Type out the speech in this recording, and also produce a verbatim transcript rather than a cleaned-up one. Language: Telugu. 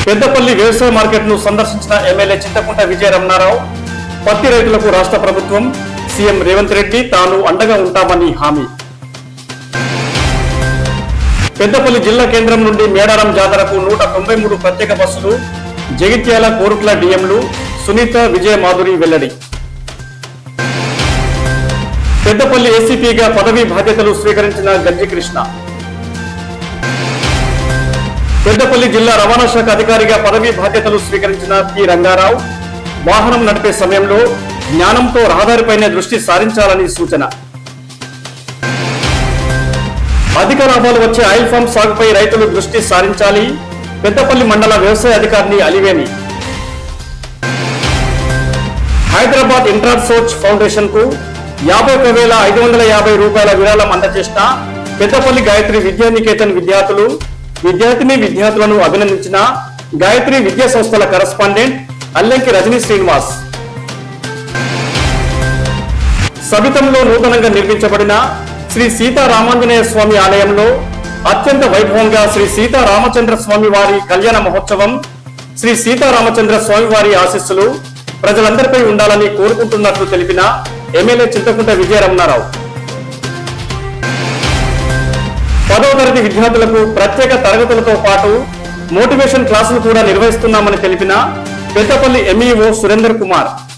పెద్దపల్లి వ్యవసాయ మార్కెట్ ను సందర్శించిన ఎమ్మెల్యే చింతకుంట విజయ రమణారావు పత్తి రైతులకు రాష్ట్ర ప్రభుత్వం సీఎం రేవంత్ రెడ్డి తాను అండగా ఉంటామని హామీ. పెద్దపల్లి జిల్లా కేంద్రం నుండి మేడారం జాతరకు నూట తొంభై మూడు ప్రత్యేక బస్సులు జగిత్యాల కోరుట్ల డిఎంలు సునీత విజయ మాధురి వెల్లడి. పెద్దపల్లి ఏసీపీగా పదవీ బాధ్యతలు స్వీకరించిన గంజి కృష్ణ. పెద్దపల్లి జిల్లా రవాణా శాఖ అధికారిగా పదవీ బాధ్యతలు స్వీకరించిన పి రంగారావు వాహనం నడిపే సమయంలో జ్ఞానంతో రహదారిపైనే దృష్టి సారించాలని సూచన. అధిక లాభాలు వచ్చే ఆయిల్ ఫామ్ సాగుపై రైతులు దృష్టి సారించాలి. పెద్దపల్లి మండల వ్యవసాయ అధికారిని అలివేని. హైదరాబాద్ ఇంట్రార్ సోచ్ ఫౌండేషన్ కు యాభై ఒక వేల ఐదు వందల యాభై రూపాయల విరాళం అందజేసిన పెద్దపల్లి గాయత్రి విద్యానికేతన్ విద్యార్థులు విద్యార్థిని విద్యార్థులను అభినందించిన గాయత్రి విద్యా సంస్థల కరస్పాండెంట్ అల్లెంకి రజనీ శ్రీనివాస్. సబితంలో నూతనంగా నిర్మించబడిన శ్రీ సీతారామాంజనేయ స్వామి ఆలయంలో అత్యంత వైభవంగా శ్రీ సీతారామచంద్ర స్వామి వారి కళ్యాణ మహోత్సవం. శ్రీ సీతారామచంద్ర స్వామి వారి ఆశీస్సులు ప్రజలందరిపై ఉండాలని కోరుకుంటున్నట్లు తెలిపిన ఎమ్మెల్యే చింతకుంట విజయ రమణారావు. పదవ తరగతి విద్యార్థులకు ప్రత్యేక తరగతులతో పాటు మోటివేషన్ క్లాసులు కూడా నిర్వహిస్తున్నామని తెలిపిన పెద్దపల్లి ఎంఈఓ సురేందర్ కుమార్.